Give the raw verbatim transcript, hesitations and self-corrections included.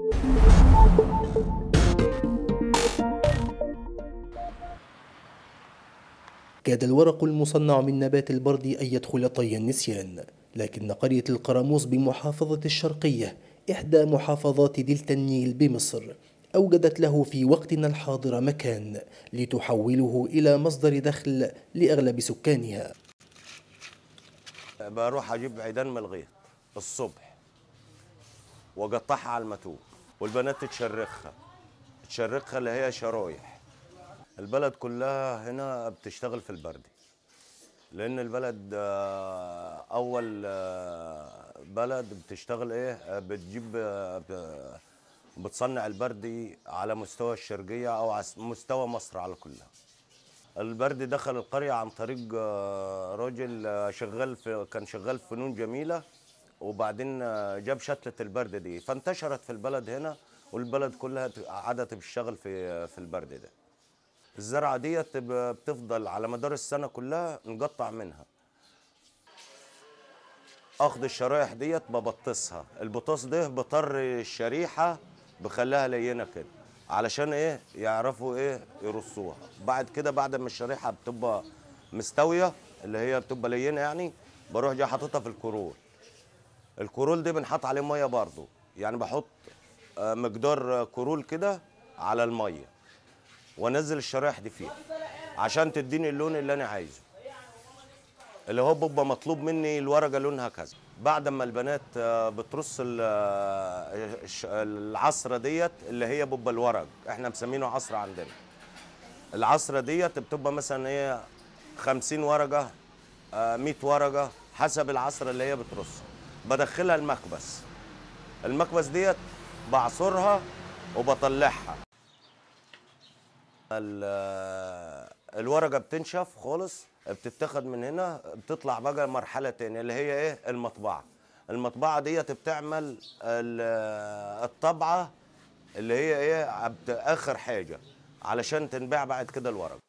كاد الورق المصنع من نبات البرد أن يدخل طي النسيان، لكن قرية القرموز بمحافظة الشرقية إحدى محافظات دلتا النيل بمصر أوجدت له في وقتنا الحاضر مكان لتحوله إلى مصدر دخل لأغلب سكانها. بروح أجيب عيدان من الغيط الصبح وأقطعها على المتوب، والبنات تشرخها تشرخها اللي هي شرايح. البلد كلها هنا بتشتغل في البردي، لأن البلد أول بلد بتشتغل إيه، بتجيب بتصنع البردي على مستوى الشرقية أو على مستوى مصر على كلها. البردي دخل القرية عن طريق راجل شغال في كان شغال في فنون جميلة، وبعدين جاب شتلة البرد دي فانتشرت في البلد هنا، والبلد كلها عادت بتشتغل في في البرد ده. الزرعة ديت بتفضل على مدار السنة كلها نقطع منها. اخد الشرايح ديت ببطسها، البطاس ده بطر الشريحة بخليها لينة كده علشان ايه يعرفوا ايه يرصوها. بعد كده بعد ما الشريحة بتبقى مستوية اللي هي بتبقى لينة يعني، بروح جاي حاططها في الكرول. الكرول دي بنحط عليه مية برضو، يعني بحط مقدار كرول كده على المية وانزل الشرايح دي فيها عشان تديني اللون اللي انا عايزه، اللي هو بيبقى مطلوب مني الورقه لونها كذا. بعد ما البنات بترص العصره ديت اللي هي بيبقى الورق، احنا مسمينه عصره عندنا. العصره ديت بتبقى مثلا ايه خمسين ورقه مية ورقه حسب العصره اللي هي بترص. بدخلها المكبس، المكبس ديت بعصرها وبطلعها. الورقه بتنشف خالص، بتتاخد من هنا بتطلع بقى مرحله تانية اللي هي ايه المطبعه. المطبعه ديت بتعمل الطبعه اللي هي ايه اخر حاجه علشان تنباع بعد كده الورق.